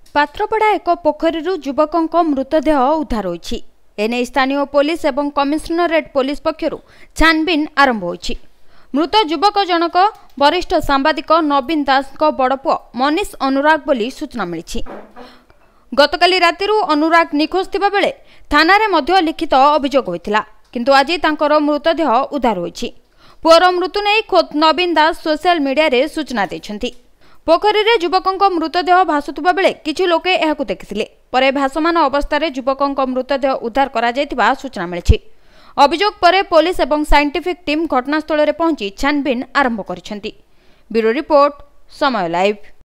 पात्रपड़ा एक पोखरी युवकों मृतदेह उद्धार होईछि। एने स्थानीय पुलिस एवं कमिशनरेट पुलिस पक्षरु छानबीन आरंभ होईछि। मृत युवक जनक वरिष्ठ सांबादिक नवीन दास बड़पुओ मनीष अनुराग बोली सूचना मिली। गतकाली रातिरु अनुराग निखोज थिबा बेले थाना रे लिखित अभियोग होइतिला, किंतु आज तांकर मृतदेह उद्धार होईछि। पुअर मृत्यु नहीं खोद नवीन दास सोशल मीडिया रे सूचना दैछन्ति। पोखरी रे युवकों मृतदेह भासुवा बेले किछि लोके एहाकु देखिथिले। परे भासमान अवस्था युवकों मृतदेह उद्धार करा जायतिबा सूचना मिली। अभियोग परे पुलिस एवं साइंटिफिक टीम घटनास्थल रे पहुंची छानबीन आरंभ करिसेंति। Bureau report Samay live.